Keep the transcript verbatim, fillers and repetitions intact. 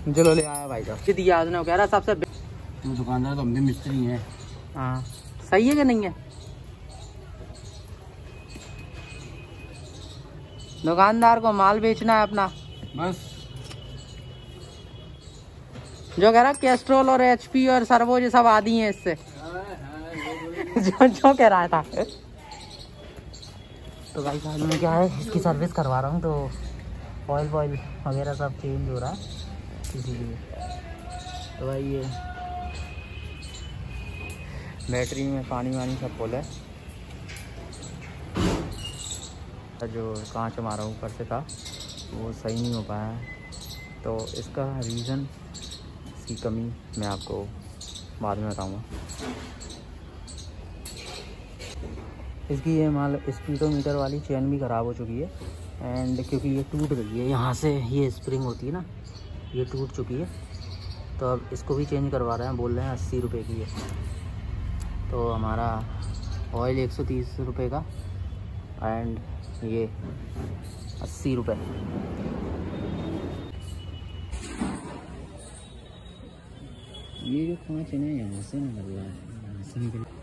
चलो ले आया भाई साहब, दिया उसने, कह रहा सबसे तो दुकानदार तो हम भी मिस्त्री हैं। हाँ सही है कि नहीं है? दुकानदार को माल बेचना है अपना बस। जो कह रहा कैस्ट्रोल और एचपी और सर्वो ये सब आदि हैं इससे। जो जो कह रहा था। तो भाई साहब में क्या है, इसकी सर्विस करवा रहा हूँ, तो ऑयल वॉयल वगैरह सब चेंज हो रहा है इसीलिए। तो भाई ये बैटरी में पानी वानी सब फुल है। जो कांच हमारा ऊपर से था वो सही नहीं हो पाया है, तो इसका रीज़न, इसकी कमी मैं आपको बाद में बताऊंगा। इसकी ये माल स्पीडोमीटर वाली चेन भी ख़राब हो चुकी है, एंड क्योंकि ये टूट गई है यहाँ से, ये स्प्रिंग होती है ना, ये टूट चुकी है, तो अब इसको भी चेंज करवा रहे हैं। बोल रहे हैं अस्सी रुपये की है, तो हमारा ऑयल एक सौ तीस रुपये का एंड ये अस्सी रुपये। ये जो कांच है ना यहाँ से निकल रहा है, यहाँ से निकल